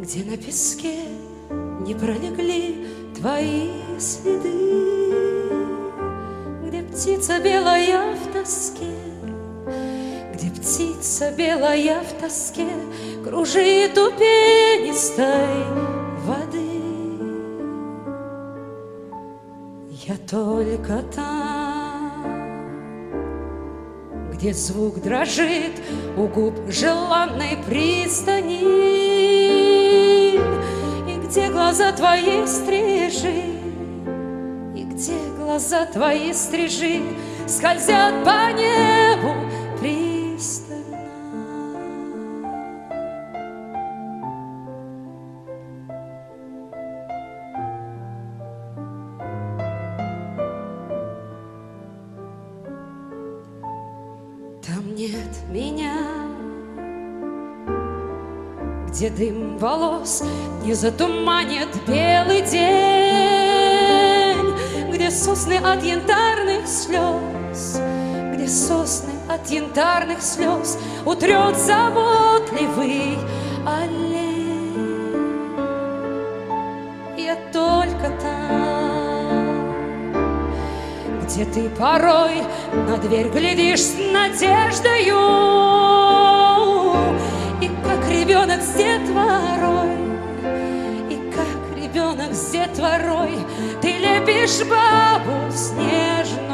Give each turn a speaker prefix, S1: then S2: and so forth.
S1: где на песке не пролегли твои следы, где птица белая в тоске, где птица белая в тоске кружит у пенистой воды. Я только там, где звук дрожит у губ желанной пристани, и где глаза твои стрижи, и где глаза твои стрижи скользят по небу пристально. Там нет меня, где дым волос не затуманит белый день, где сосны от янтарных слез, где сосны от янтарных слез утрет заботливый олень. Я только там, где ты порой на дверь глядишь с надеждою, и как ребенок с детворой, и как ребенок с детворой ты лепишь бабу снежную.